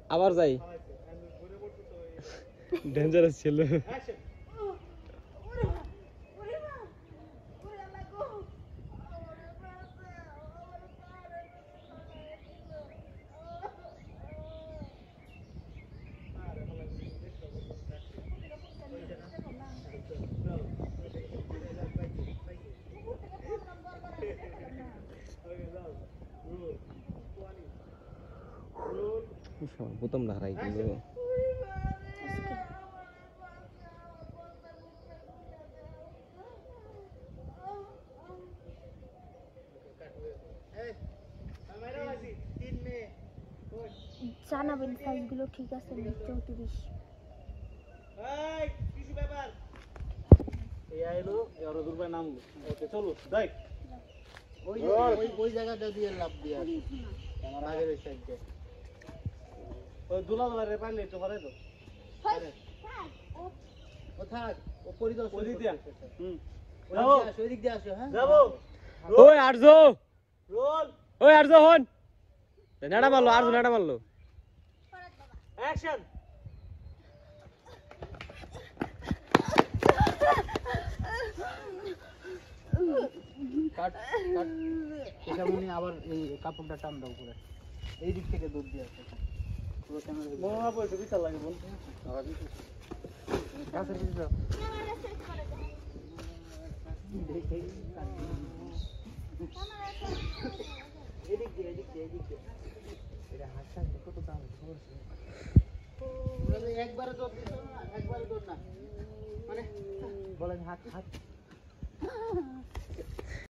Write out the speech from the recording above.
আবার যাই ডেঞ্জারাস ছিল প্রথম না হারাই কিন্তু জানাবেন সাইজগুলো ঠিক আছে 34 এই আইলো এর দুর্বা নাম ওকে চলো যাই ওই জায়গাটা দিয়ে লাভ দিয়া আমার আগের সাইডে ওই দুলাল মারে পারলে তো পারে তো ও থাক ও পরিদর্শন করে দিয়া যাও ওই দিক দিয়ে আসো হ্যাঁ যাবো ওই আরজো রোল ওই আরজো হন নাড়া মারলো আরজো নাড়া মারলো অ্যাকশন কাট কাট এটা মনে আবার এই কাপড়টা টান দাও করে এই দিক থেকে দূর দিয়ে আসো পুরো ক্যামেরা মোমা পড়ে বিশাল লাগে বল কাছে দিছ দেখে এদিক দিয়ে এটা হাতটা কত দাম করছে বলে একবারে দৌড় দিছ না একবারে দৌড় না মানে বলেন হাত